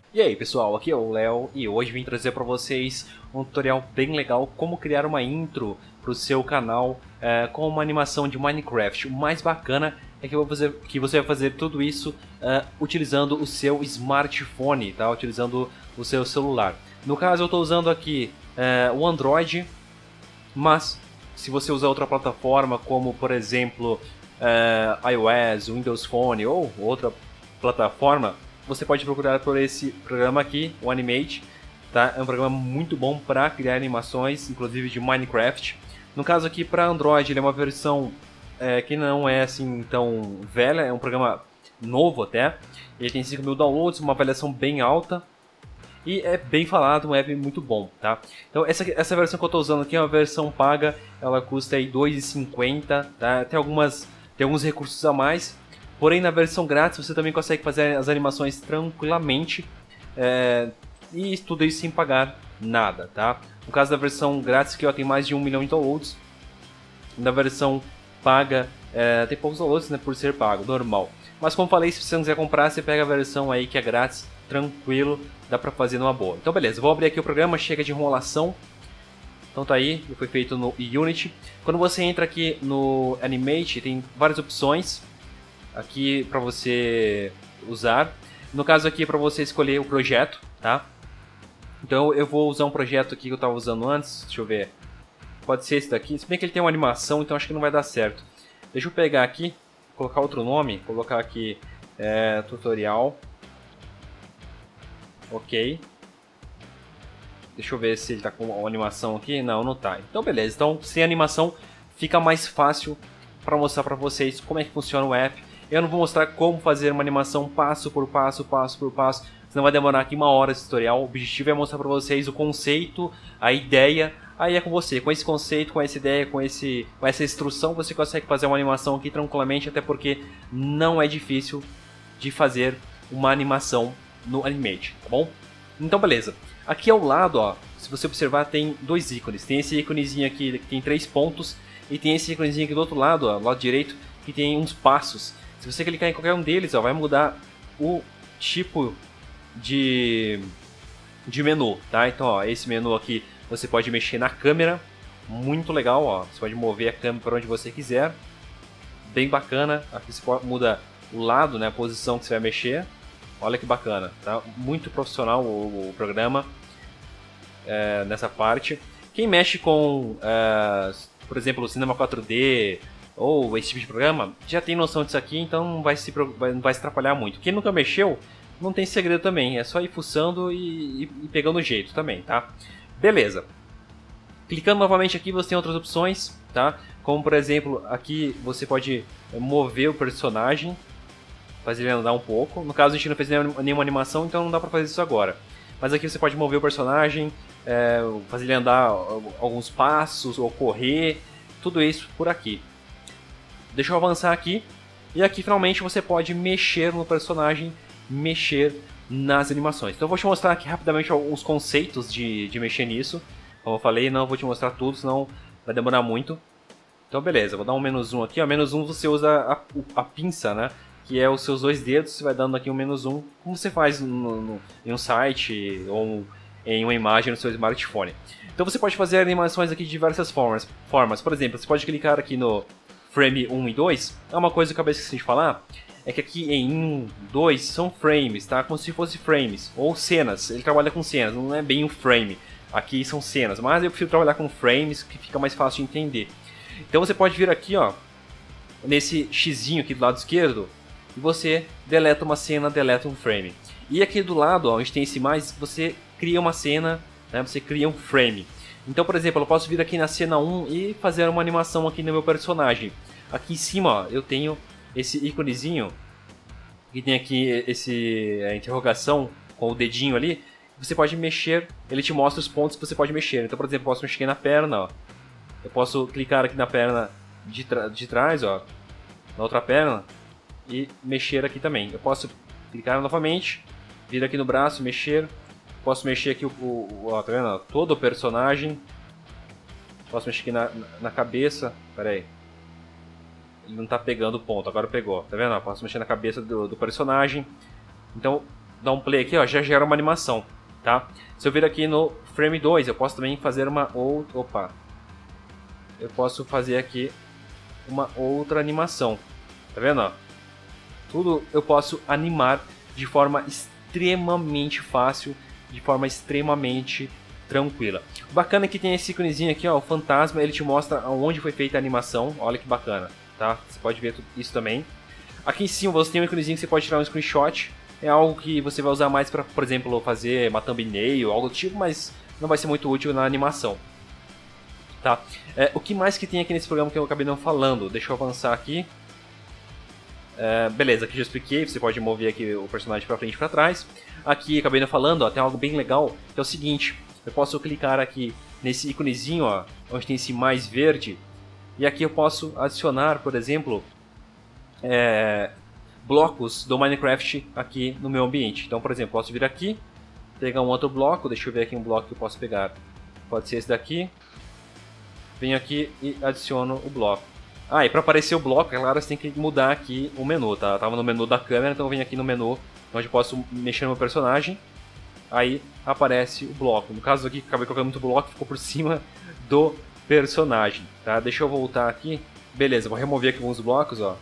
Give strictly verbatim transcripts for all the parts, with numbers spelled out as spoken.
E aí pessoal, aqui é o Léo e hoje vim trazer para vocês um tutorial bem legal como criar uma intro para o seu canal é, com uma animação de Minecraft. O mais bacana é que, eu vou fazer, que você vai fazer tudo isso é, utilizando o seu smartphone, tá? Utilizando o seu celular. No caso eu estou usando aqui é, o Android, mas se você usar outra plataforma como por exemplo é, iOS, Windows Phone ou outra plataforma, você pode procurar por esse programa aqui, o Animate, tá? É um programa muito bom para criar animações, inclusive de Minecraft. No caso aqui para Android, ele é uma versão é, que não é assim tão velha, é um programa novo até. Ele tem cinco mil downloads, uma avaliação bem alta e é bem falado, um app muito bom, tá? Então essa, essa versão que eu estou usando aqui é uma versão paga, ela custa aí dois reais e cinquenta centavos, tá? Tem algumas, tem alguns recursos a mais. Porém, na versão grátis você também consegue fazer as animações tranquilamente é, e tudo isso sem pagar nada, tá? No caso da versão grátis que ó, tem mais de um milhão de downloads, na versão paga é, tem poucos downloads, né, por ser pago, normal. Mas como falei, se você não quiser comprar, você pega a versão aí que é grátis, tranquilo, dá pra fazer numa boa. Então beleza, vou abrir aqui o programa, chega de enrolação. Então tá aí, foi feito no Unity. Quando você entra aqui no Animate, tem várias opções aqui para você usar. No caso aqui é para você escolher o projeto, tá? Então eu vou usar um projeto aqui que eu estava usando antes, deixa eu ver. Pode ser esse daqui, se bem que ele tem uma animação, então acho que não vai dar certo. Deixa eu pegar aqui, colocar outro nome, colocar aqui é, tutorial. Ok. Deixa eu ver se ele está com uma animação aqui. Não, não tá. Então beleza, então sem animação fica mais fácil para mostrar para vocês como é que funciona o app. Eu não vou mostrar como fazer uma animação passo por passo, passo por passo, senão vai demorar aqui uma hora esse tutorial. O objetivo é mostrar para vocês o conceito, a ideia, aí é com você. Com esse conceito, com essa ideia, com, esse, com essa instrução, você consegue fazer uma animação aqui tranquilamente, até porque não é difícil de fazer uma animação no Animate, tá bom? Então beleza. Aqui ao lado, ó, se você observar, tem dois ícones. Tem esse íconezinho aqui que tem três pontos, e tem esse íconezinho aqui do outro lado, ó, do lado direito, que tem uns passos. Se você clicar em qualquer um deles, ó, vai mudar o tipo de, de menu, tá? Então, ó, esse menu aqui você pode mexer na câmera, muito legal, ó. Você pode mover a câmera para onde você quiser, bem bacana. Aqui você muda o lado, né, a posição que você vai mexer. Olha que bacana, tá? Muito profissional o, o programa é, nessa parte. Quem mexe com, é, por exemplo, o Cinema quatro D ou esse tipo de programa, já tem noção disso aqui, então não vai se, não vai se atrapalhar muito. Quem nunca mexeu, não tem segredo também, é só ir fuçando e, e, e pegando o jeito também, tá? Beleza. Clicando novamente aqui, você tem outras opções, tá? Como, por exemplo, aqui você pode mover o personagem, fazer ele andar um pouco. No caso, a gente não fez nenhuma animação, então não dá pra fazer isso agora. Mas aqui você pode mover o personagem, é, fazer ele andar alguns passos, ou correr, tudo isso por aqui. Deixa eu avançar aqui, e aqui finalmente você pode mexer no personagem, mexer nas animações. Então eu vou te mostrar aqui rapidamente alguns conceitos de, de mexer nisso. Como eu falei, não vou te mostrar tudo, senão vai demorar muito. Então beleza, vou dar um menos um aqui. O menos um você usa a, a pinça, né? Que é os seus dois dedos, você vai dando aqui um menos um, como você faz no, no, em um site ou em uma imagem no seu smartphone. Então você pode fazer animações aqui de diversas formas. formas. Por exemplo, você pode clicar aqui no frame um e dois, é uma coisa que eu acabei esquecendo de falar, é que aqui em um, dois são frames, tá? Como se fosse frames, ou cenas, ele trabalha com cenas, não é bem um frame, aqui são cenas, mas eu prefiro trabalhar com frames, que fica mais fácil de entender. Então você pode vir aqui, ó, nesse xizinho aqui do lado esquerdo, e você deleta uma cena, deleta um frame. E aqui do lado, ó, onde tem esse mais, você cria uma cena, né? Você cria um frame. Então, por exemplo, eu posso vir aqui na cena um e fazer uma animação aqui no meu personagem. Aqui em cima, ó, eu tenho esse íconezinho, que tem aqui esse a interrogação com o dedinho ali. Você pode mexer, ele te mostra os pontos que você pode mexer. Então, por exemplo, eu posso mexer na perna, ó. Eu posso clicar aqui na perna de, de trás, ó, na outra perna, e mexer aqui também. Eu posso clicar novamente, vir aqui no braço, mexer. Posso mexer aqui o, o, o ó, tá vendo? Todo o personagem. Posso mexer aqui na, na cabeça. Pera aí. Ele não tá pegando o ponto, agora pegou. Tá vendo? Posso mexer na cabeça do, do personagem. Então, dar um play aqui, ó, já gera uma animação, tá? Se eu vir aqui no frame dois, eu posso também fazer uma outra... Opa! Eu posso fazer aqui uma outra animação. Tá vendo, ó? Tudo eu posso animar de forma extremamente fácil, de forma extremamente tranquila. O bacana é que tem esse íconezinho aqui, ó, o fantasma, ele te mostra onde foi feita a animação. Olha que bacana, tá? Você pode ver isso também. Aqui em cima você tem um íconezinho que você pode tirar um screenshot. É algo que você vai usar mais para, por exemplo, fazer uma thumbnail ou algo do tipo, mas não vai ser muito útil na animação. Tá? É, o que mais que tem aqui nesse programa que eu acabei não falando? Deixa eu avançar aqui. É, beleza, aqui já expliquei, você pode mover aqui o personagem para frente e para trás. Aqui acabei não falando, ó, tem algo bem legal, que é o seguinte. Eu posso clicar aqui nesse íconezinho, ó, onde tem esse mais verde. E aqui eu posso adicionar, por exemplo... É, blocos do Minecraft aqui no meu ambiente. Então, por exemplo, posso vir aqui, pegar um outro bloco, deixa eu ver aqui um bloco que eu posso pegar. Pode ser esse daqui. Venho aqui e adiciono o bloco. Ah, e para aparecer o bloco, é claro, você tem que mudar aqui o menu, tá? Eu tava no menu da câmera, então eu venho aqui no menu onde eu posso mexer no meu personagem. Aí aparece o bloco. No caso aqui, acabei colocando muito bloco, ficou por cima do personagem, tá? Deixa eu voltar aqui. Beleza, vou remover aqui alguns blocos, ó.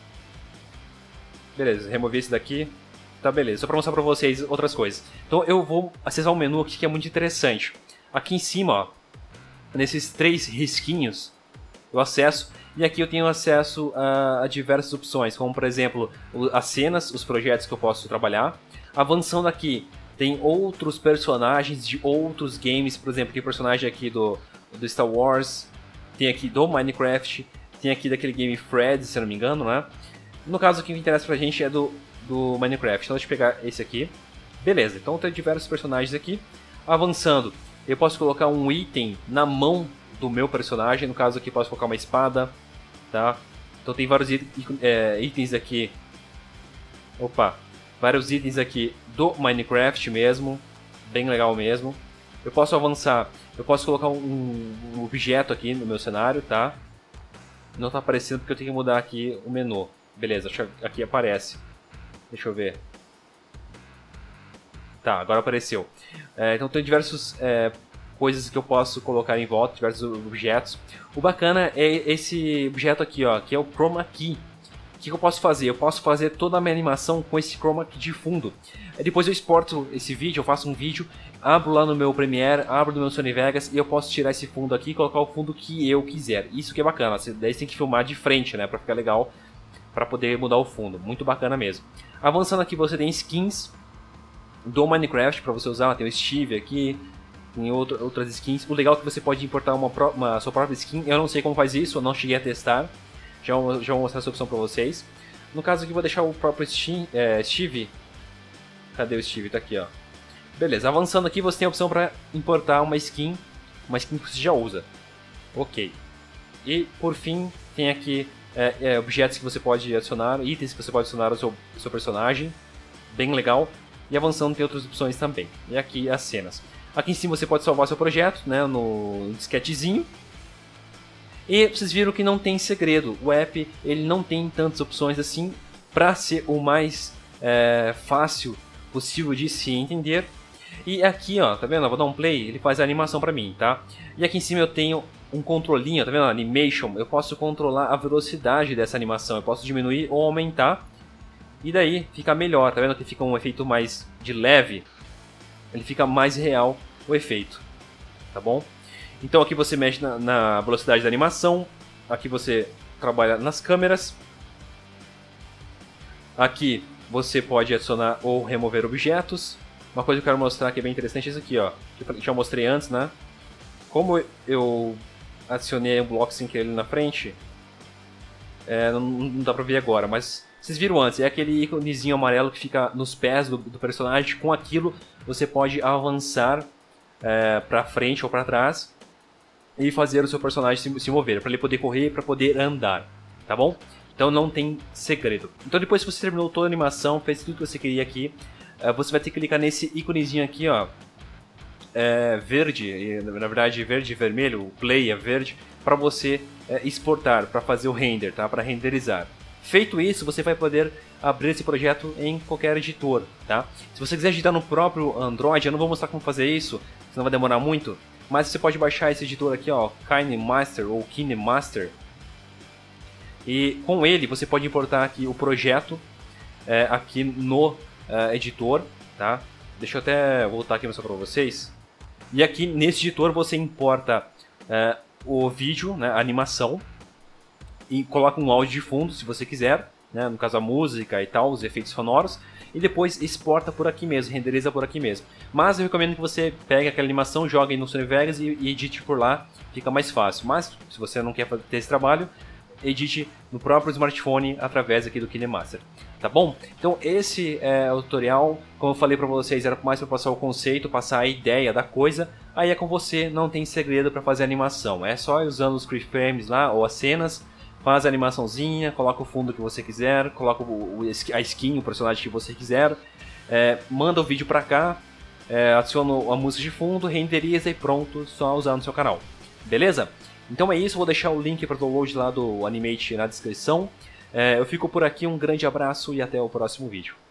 Beleza, removi esse daqui. Tá, beleza. Só para mostrar para vocês outras coisas. Então eu vou acessar um menu aqui que é muito interessante. Aqui em cima, ó, nesses três risquinhos, eu acesso. E aqui eu tenho acesso a, a diversas opções, como por exemplo, as cenas, os projetos que eu posso trabalhar. Avançando aqui, tem outros personagens de outros games. Por exemplo, tem personagem aqui do, do Star Wars. Tem aqui do Minecraft. Tem aqui daquele game Fred, se eu não me engano, né? No caso, o que interessa pra gente é do, do Minecraft. Então, deixa eu pegar esse aqui. Beleza, então tem diversos personagens aqui. Avançando, eu posso colocar um item na mão do meu personagem. No caso aqui, posso colocar uma espada, tá? Então tem vários it é, itens aqui. Opa! Vários itens aqui do Minecraft mesmo. Bem legal mesmo. Eu posso avançar. Eu posso colocar um, um objeto aqui no meu cenário, tá? Não tá aparecendo porque eu tenho que mudar aqui o menu. Beleza, aqui aparece. Deixa eu ver. Tá, agora apareceu. É, então tem diversas é, coisas que eu posso colocar em volta, diversos objetos. O bacana é esse objeto aqui, ó, que é o Chroma Key. O que eu posso fazer? Eu posso fazer toda a minha animação com esse Chroma Key de fundo. Depois eu exporto esse vídeo, eu faço um vídeo, abro lá no meu Premiere, abro no meu Sony Vegas e eu posso tirar esse fundo aqui e colocar o fundo que eu quiser. Isso que é bacana, daí você tem que filmar de frente, né, pra ficar legal, para poder mudar o fundo. Muito bacana mesmo. Avançando aqui você tem skins do Minecraft para você usar. Tem o Steve aqui, tem outro, outras skins. O legal é que você pode importar uma, uma sua própria skin. Eu não sei como faz isso, eu não cheguei a testar. Já, já vou mostrar essa opção para vocês. No caso aqui vou deixar o próprio Steam, é, Steve. Cadê o Steve? Tá aqui, ó. Beleza, avançando aqui você tem a opção para importar uma skin. Uma skin que você já usa. Ok. E por fim tem aqui É, é, objetos que você pode adicionar, itens que você pode adicionar ao seu, ao seu personagem, bem legal. E avançando tem outras opções também. E aqui as cenas. Aqui em cima você pode salvar seu projeto, né, no disquetezinho. E vocês viram que não tem segredo. O app ele não tem tantas opções assim para ser o mais é, fácil possível de se entender. E aqui, ó, tá vendo? Eu vou dar um play, ele faz a animação para mim, tá? E aqui em cima eu tenho um controlinho, tá vendo? Animation. Eu posso controlar a velocidade dessa animação. Eu posso diminuir ou aumentar. E daí fica melhor, tá vendo? Que fica um efeito mais de leve. Ele fica mais real o efeito, tá bom? Então aqui você mexe na, na velocidade da animação. Aqui você trabalha nas câmeras. Aqui você pode adicionar ou remover objetos. Uma coisa que eu quero mostrar que é bem interessante é isso aqui, ó. Que eu já mostrei antes, né? Como eu adicionei um bloco sem querer ali na frente, é, não, não dá pra ver agora, mas vocês viram antes, é aquele íconezinho amarelo que fica nos pés do, do personagem. Com aquilo você pode avançar é, pra frente ou pra trás e fazer o seu personagem se, se mover, para ele poder correr, para poder andar, tá bom? Então não tem segredo. Então depois que você terminou toda a animação, fez tudo que você queria aqui, é, você vai ter que clicar nesse íconezinho aqui, ó. É, verde, na verdade verde e vermelho, o play é verde, para você é, exportar, para fazer o render, tá? Para renderizar. Feito isso, você vai poder abrir esse projeto em qualquer editor, tá? Se você quiser editar no próprio Android, eu não vou mostrar como fazer isso, senão vai demorar muito, mas você pode baixar esse editor aqui, ó, KineMaster ou KineMaster, e com ele você pode importar aqui o projeto é, aqui no é, editor, tá? Deixa eu até voltar aqui e mostrar para vocês. E aqui nesse editor você importa é, o vídeo, né, a animação, e coloca um áudio de fundo se você quiser, né, no caso a música e tal, os efeitos sonoros, e depois exporta por aqui mesmo, renderiza por aqui mesmo. Mas eu recomendo que você pegue aquela animação, jogue no Sony Vegas e, e edite por lá, fica mais fácil. Mas se você não quer ter esse trabalho, edite no próprio smartphone através aqui do KineMaster, tá bom? Então esse é o tutorial, como eu falei pra vocês, era mais para passar o conceito, passar a ideia da coisa. Aí é com você, não tem segredo para fazer animação, é só usando os keyframes lá, ou as cenas, faz a animaçãozinha, coloca o fundo que você quiser, coloca o, o, a skin, o personagem que você quiser, é, manda o vídeo pra cá, é, adiciona a música de fundo, renderiza e pronto, só usar no seu canal, beleza? Então é isso, vou deixar o link para download lá do Animate na descrição. É, eu fico por aqui, um grande abraço e até o próximo vídeo.